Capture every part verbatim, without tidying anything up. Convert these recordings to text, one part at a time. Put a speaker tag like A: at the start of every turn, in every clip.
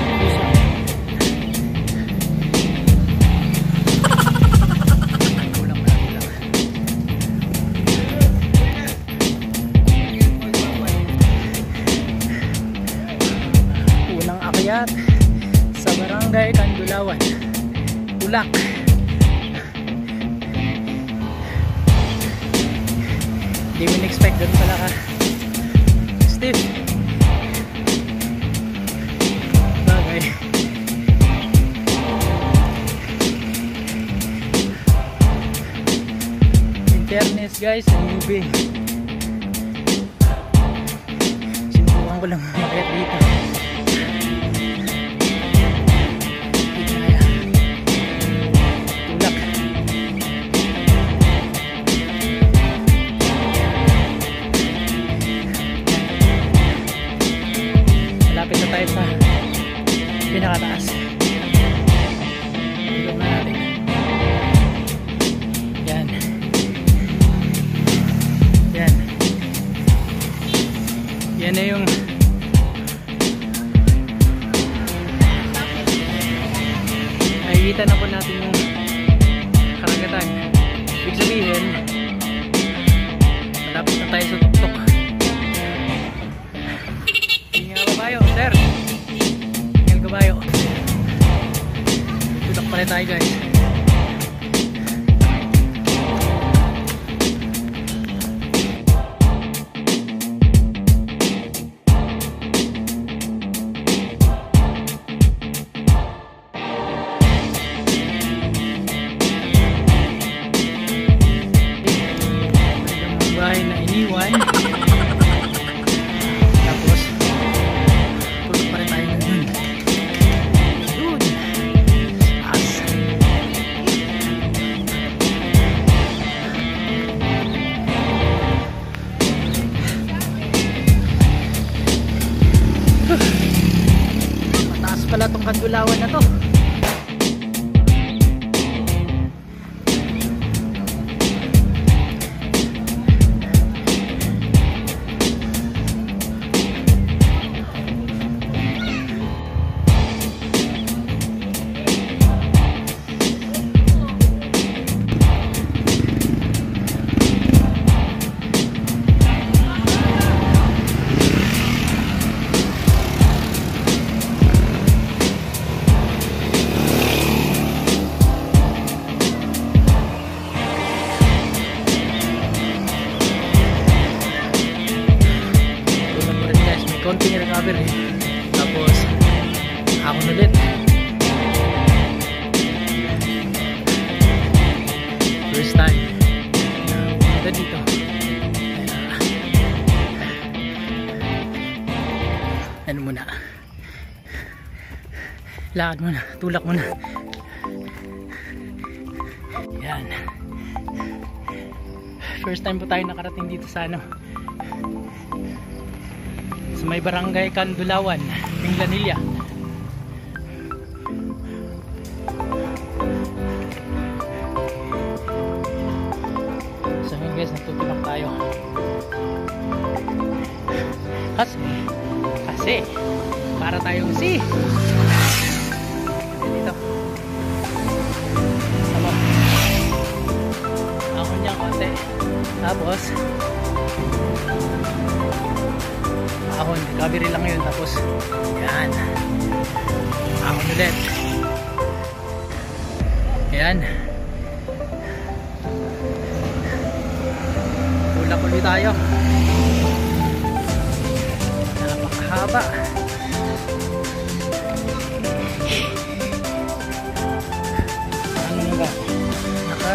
A: Sa Barangay Kandulawan, Ulak. Hindi mo in-expect doon pala ka Steve. Bagay. In fairness guys, ang newbie, sinubukan ko lang makayat dito. Lapit na tayo sa pinakataas. Ikot na natin. Yan. Yan. Yan na yung nakikita na po natin yung karagatan. Ibig sabihin, malapit na tayo sa tuktok. Kabayo, sir. Tingnan kabayo. Tulak pala tayo guys. Ang bahay na iniwan. Mataas pala tong Kandulawan na to. Konting recovery, tapos ako ulit. First time na dito. Ano muna, lakad muna, tulak muna. Yan, first time po tayo nakarating dito sa ano, sa may Barangay Kandulawan, Minglanilla. So ngayon guys, natutulak tayo. Kasi, kasi, para tayong si dito. Sama. Ako niya konti. Tapos, ahon, recovery lang yun. Tapos yan, ahon ulit. Yan, tulak ulit tayo. Napakahaba. Ano ba? Naka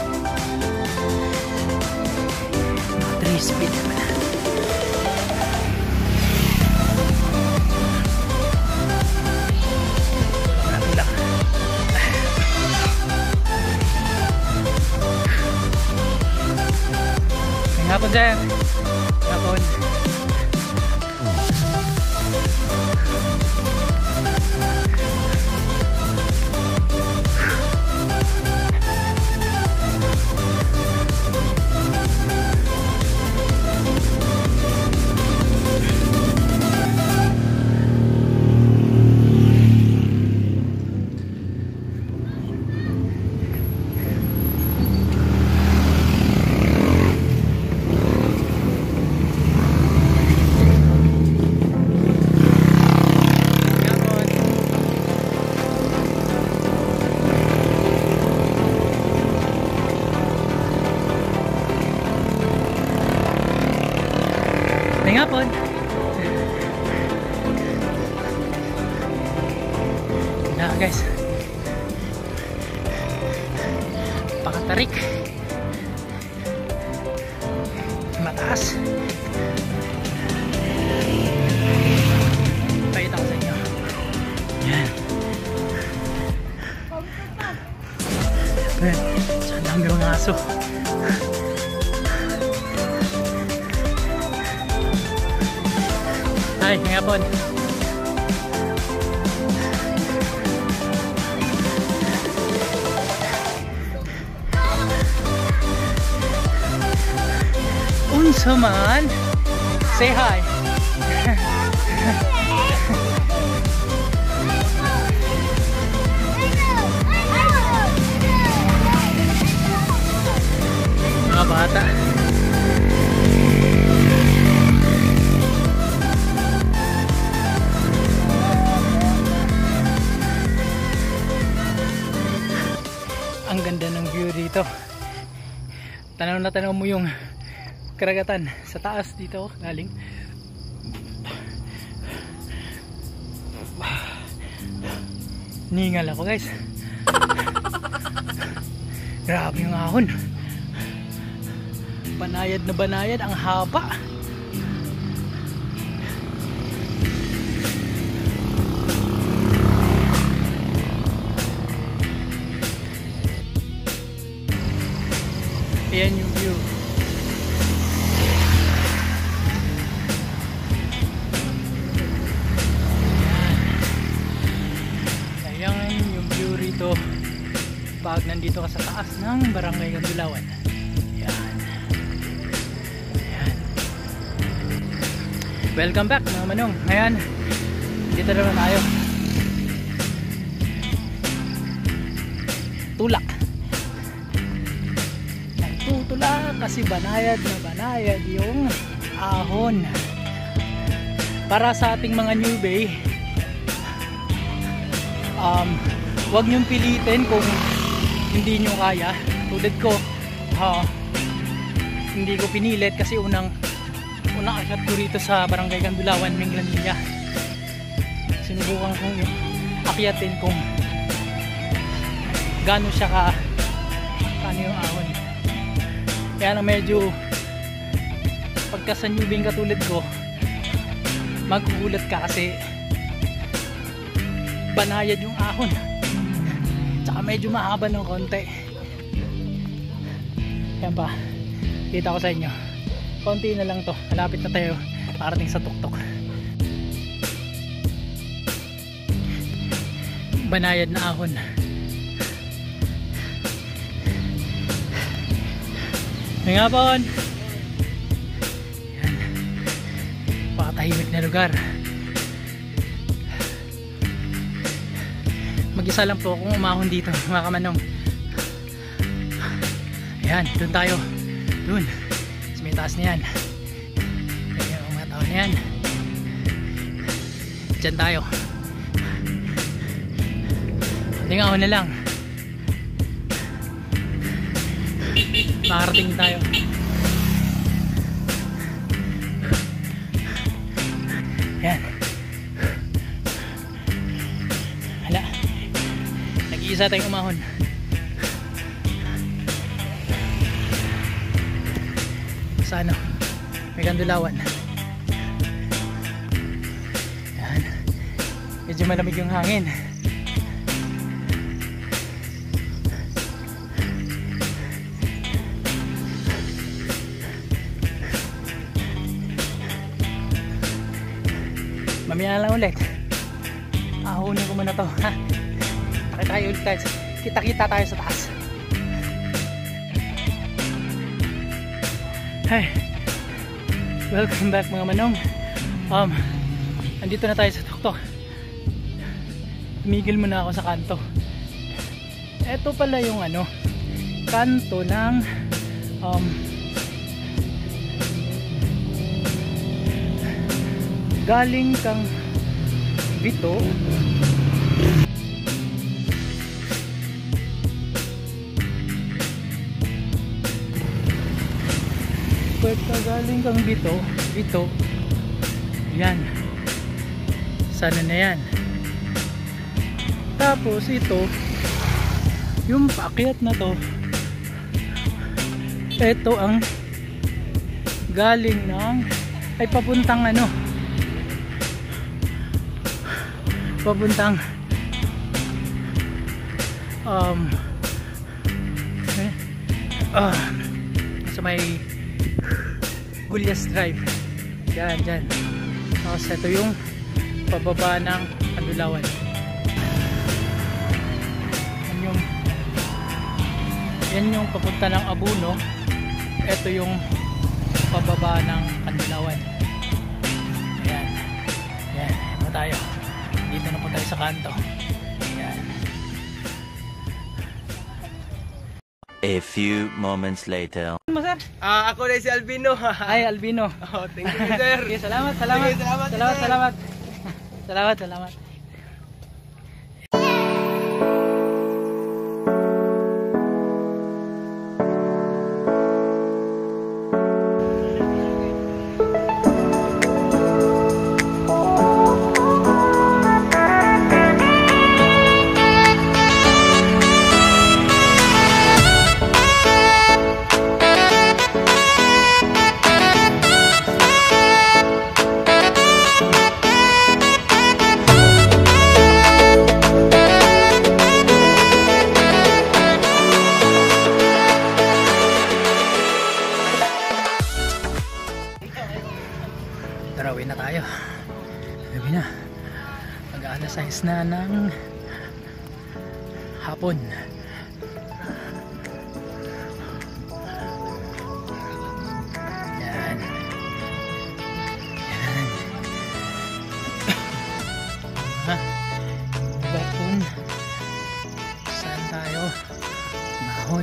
A: three speed naman. Hapon dyan. Hapon. na guys. Pakatarik. Mataas. Pakita ko sa inyo. Yan. Ayan. Saan dami mga aso. Hi, nga po. Unsa man? Say hi. Mga bata. Ang ganda ng view dito. Tanaw na tanaw mo yung karagatan sa taas dito galing. Ningal ako guys. Grabe yung ahon. Banayad na banayad, ang haba. Ayan yung view. Ayan yung view rito pag nandito ka sa taas ng Barangay Gandulawan. Ayan. Ayan. Welcome back mga manong. Ayan, dito naman tayo. Tulak. Tutulak kasi banayad na banayad yung ahon. Para sa ating mga newbie, um, huwag nyong pilitin kung hindi nyo kaya. Tulad ko, uh, hindi ko pinilit kasi unang unang akyat ko rito sa Barangay Gandulawan, Minglanilla. Sinubukan kong akyatin kung gano'n siya ka kano yung ahon. Kaya lang medyo pagka sa newbie katulad ko, magugulat ka kasi banayad yung ahon, tsaka medyo mahaba ng konti. Yan pa, kita ko sa inyo, konti na lang to, malapit na tayo parating sa tuktok. Banayad na ahon. Nga po. Yan. Pakatahimik na lugar. Mag-isa lang po akong umahon dito mga kamanong. Ayan, dun tayo. Dun. Sa may taas na yan. Ayan yung mga tao na yan. Diyan tayo. Tingahon na lang. Makarating tayo. Yan. Hala. Nag-iisa tayong umahon. Sa ano? May Gandulawan. Yan. Medyo malamig yung hangin. Mamaya lang ulit. Ahunin ko muna to, ha? Takita tayo ulit tayo. Kita-kita tayo sa taas. Hi. Welcome back mga manong. Um, andito na tayo sa tuktok. Tumigil muna ako sa kanto. Ito pala yung ano, kanto ng um, galing kang Bito pagka galing kang Bito Bito yan sana na yan, Tapos ito, yung paakyat na to, ito ang galing ng ay papuntang ano, papuntang um eh, uh, sa may Gulyas Drive. Yan, dyan. Tapos ito yung pababa ng Kanlulawan. Yan yung yan yung papunta ng Abuno. Ito yung pababa ng Kanlulawan. Ayan. Ayan. Ito tayo. Dito na po tayo sa kanto. Ayan.
B: A few moments later.
A: Ano sir?
C: Ah, ako na si Albino.
A: Ay, Albino.
C: Oh, thank you, sir.
A: Okay, salamat, salamat.
C: Sige, salamat,
A: Salamat,
C: sir.
A: salamat. Salamat, salamat. Tara, uwi na tayo. Gabi na. Mag-alas sais na ng hapon. Yan. Yan. Ha? Bakun. Saan tayo? Mahon.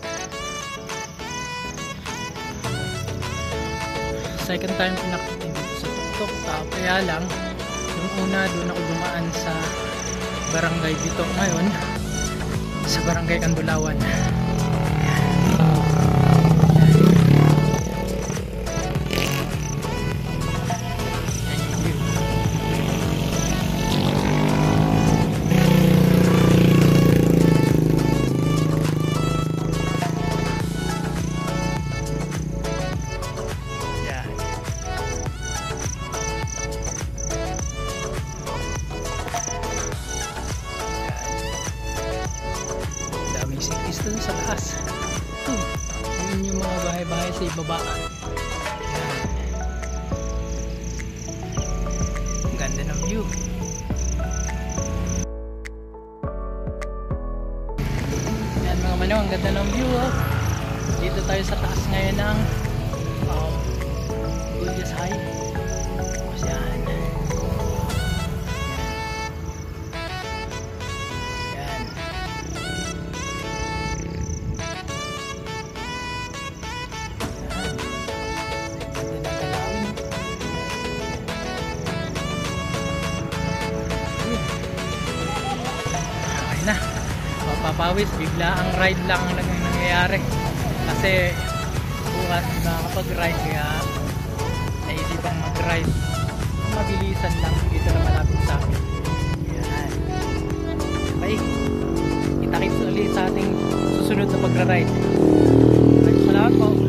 A: Second time ko nakita dito sa tuktok. Kaya lang, yung una doon ako dumaan sa barangay dito. Ngayon, sa barangay Kanlulawan. Dun sa taas. Hmm. Yun yung mga bahay-bahay sa ibaba. Yan. Ang ganda ng view. Yan mga manaw, ang ganda ng view. Oh. Dito tayo sa taas ngayon ng um, Gulyas High. Tapos yan. Na papawis, bigla ang ride lang ang nangyayari kasi bukas nakakapag-ride kaya naisipang mag-ride mabilisan lang dito na malapit sa akin. Yan. Okay, kita-kits ulit sa ating susunod na pag-ride. Salamat po.